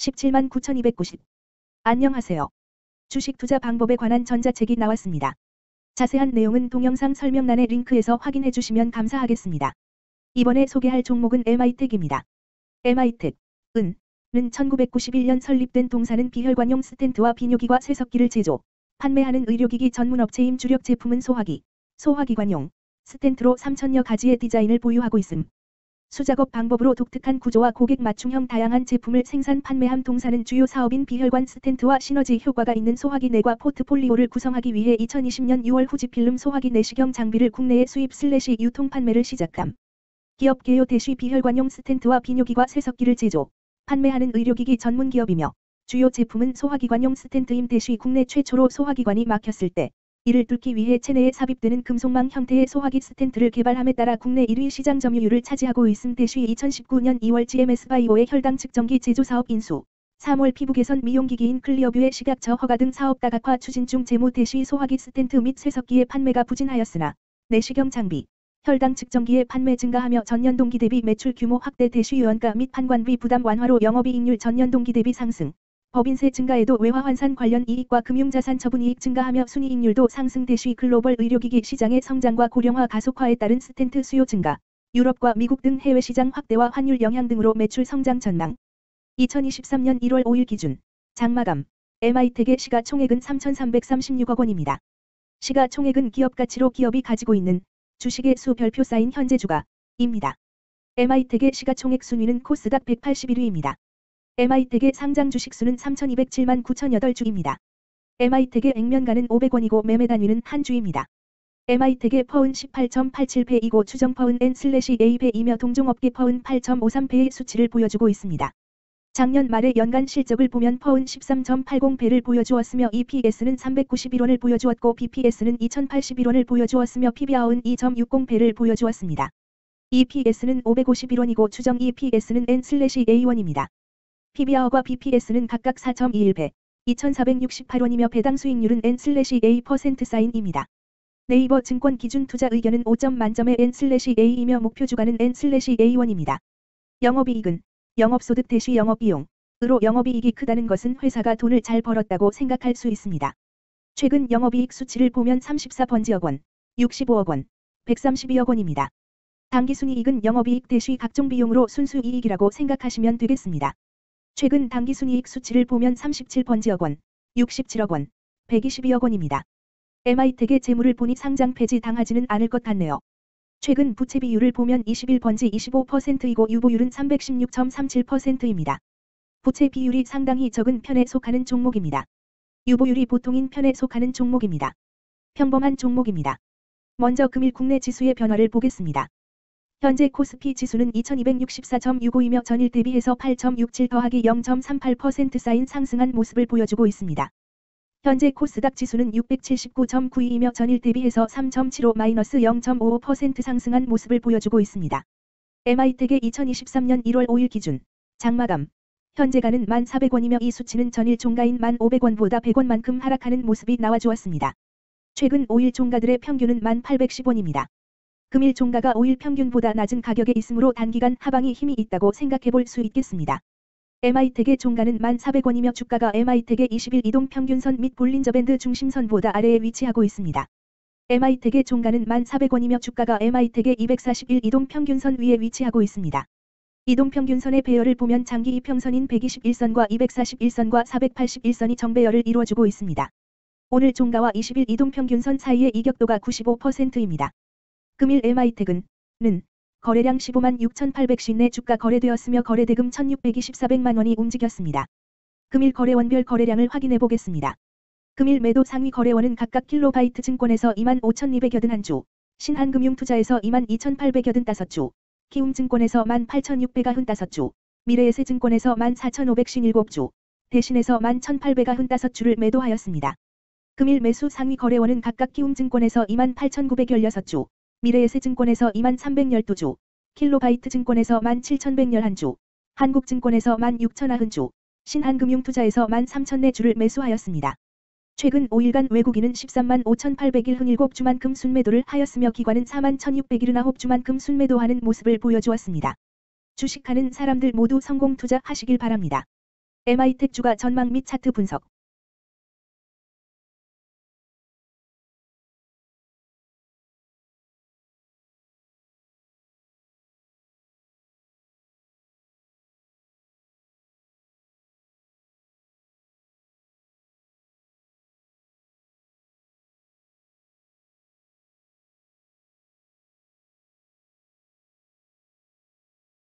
17만 9,290. 안녕하세요. 주식 투자 방법에 관한 전자책이 나왔습니다. 자세한 내용은 동영상 설명란의 링크에서 확인해 주시면 감사하겠습니다. 이번에 소개할 종목은 MI텍입니다. MI텍은 1991년 설립된 동사는 비혈관용 스텐트와 비뇨기과 쇠석기를 제조, 판매하는 의료기기 전문업체임. 주력 제품은 소화기, 소화기관용 스텐트로 3,000여 가지의 디자인을 보유하고 있음. 수작업 방법으로 독특한 구조와 고객 맞춤형 다양한 제품을 생산 판매함. 동사는 주요 사업인 비혈관 스텐트와 시너지 효과가 있는 소화기 내과 포트폴리오를 구성하기 위해 2020년 6월 후지필름 소화기 내시경 장비를 국내에 수입/유통 판매를 시작함. 기업 개요 대쉬 비혈관용 스텐트와 비뇨기과 쇠석기를 제조, 판매하는 의료기기 전문 기업이며 주요 제품은 소화기관용 스텐트임. 대쉬 국내 최초로 소화기관이 막혔을 때 이를 뚫기 위해 체내에 삽입되는 금속망 형태의 소화기 스텐트를 개발함에 따라 국내 1위 시장 점유율을 차지하고 있음. 대쉬 2019년 2월 GMS 바이오의 혈당 측정기 제조 사업 인수, 3월 피부 개선 미용기기인 클리어뷰의 식약처 허가 등 사업 다각화 추진 중. 재무 대쉬 소화기 스텐트 및 쇠석기의 판매가 부진하였으나 내시경 장비, 혈당 측정기의 판매 증가하며 전년 동기 대비 매출 규모 확대. 대쉬 유연가 및 판관비 부담 완화로 영업이익률 전년 동기 대비 상승. 법인세 증가에도 외화 환산 관련 이익과 금융자산 처분 이익 증가하며 순이익률도 상승. 대쉬 글로벌 의료기기 시장의 성장과 고령화 가속화에 따른 스텐트 수요 증가, 유럽과 미국 등 해외 시장 확대와 환율 영향 등으로 매출 성장 전망. 2023년 1월 5일 기준 장마감 MI텍의 시가총액은 3,336억 원입니다. 시가총액은 기업가치로 기업이 가지고 있는 주식의 수 별표 쌓인 현재 주가입니다. MI텍의 시가총액 순위는 코스닥 181위입니다. MI텍의 상장 주식수는 3,207만 9,008주입니다. MI텍의 액면가는 500원이고 매매 단위는 한 주입니다. MI텍의 퍼은 18.87배이고 추정 퍼은 N/A배이며 동종업계 퍼은 8.53배의 수치를 보여주고 있습니다. 작년 말의 연간 실적을 보면 퍼은 13.80배를 보여주었으며 EPS는 391원을 보여주었고 BPS는 2,081원을 보여주었으며 PBR은 2.60배를 보여주었습니다. EPS는 551원이고 추정 EPS는 N/A1입니다. PBR과 BPS는 각각 4.21배, 2,468원이며 배당 수익률은 N/A% 사인입니다. 네이버 증권 기준 투자 의견은 5점 만점의 N/A이며 목표 주가는 N/A1입니다. 영업이익은 영업소득 대쉬 영업비용으로 영업이익이 크다는 것은 회사가 돈을 잘 벌었다고 생각할 수 있습니다. 최근 영업이익 수치를 보면 34번지억 원, 65억 원, 132억 원입니다. 당기순이익은 영업이익 대쉬 각종 비용으로 순수이익이라고 생각하시면 되겠습니다. 최근 당기순이익 수치를 보면 37번지억 원, 67억 원, 122억 원입니다. MI텍의 재물을 보니 상장 폐지 당하지는 않을 것 같네요. 최근 부채 비율을 보면 21번지 25%이고 유보율은 316.37%입니다. 부채 비율이 상당히 적은 편에 속하는 종목입니다. 유보율이 보통인 편에 속하는 종목입니다. 평범한 종목입니다. 먼저 금일 국내 지수의 변화를 보겠습니다. 현재 코스피 지수는 2264.65이며 전일 대비해서 8.67 더하기 0.38% 쌓인 상승한 모습을 보여주고 있습니다. 현재 코스닥 지수는 679.92이며 전일 대비해서 3.75 마이너스 0.55% 상승한 모습을 보여주고 있습니다. MI텍의 2023년 1월 5일 기준 장마감 현재가는 1,400원이며 이 수치는 전일 종가인 1,500원보다 100원만큼 하락하는 모습이 나와주었습니다. 최근 5일 종가들의 평균은 1,810원입니다. 금일 종가가 5일 평균보다 낮은 가격에 있으므로 단기간 하방이 힘이 있다고 생각해볼 수 있겠습니다. MI텍의 종가는 1,400원이며 주가가 MI텍의 20일 이동평균선 및 볼린저밴드 중심선보다 아래에 위치하고 있습니다. MI텍의 종가는 1,400원이며 주가가 MI텍의 241 이동평균선 위에 위치하고 있습니다. 이동평균선의 배열을 보면 장기 이평선인 121선과 241선과 481선이 정배열을 이루어주고 있습니다. 오늘 종가와 20일 이동평균선 사이의 이격도가 95%입니다. 금일 MI텍은 거래량 15만 6,850내 주가 거래되었으며 거래대금 1,624백만 원이 움직였습니다. 금일 거래원별 거래량을 확인해 보겠습니다. 금일 매도 상위 거래원은 각각 킬로바이트 증권에서 25,281주, 신한금융투자에서 22,885주, 키움증권에서 18,695주, 미래에셋증권에서 14,557주, 대신에서 11,895주를 매도하였습니다. 금일 매수 상위 거래원은 각각 키움증권에서 28,916주, 미래에셋증권에서 23,312주, 킬로바이트증권에서 17,111주, 한국증권에서 16,090주, 신한금융투자에서 13,004주를 매수하였습니다. 최근 5일간 외국인은 13만 5,801흔7주만큼 순매도를 하였으며 기관은 4만 1,679주만큼 순매도하는 모습을 보여주었습니다. 주식하는 사람들 모두 성공 투자하시길 바랍니다. MI텍 주가 전망 및 차트 분석.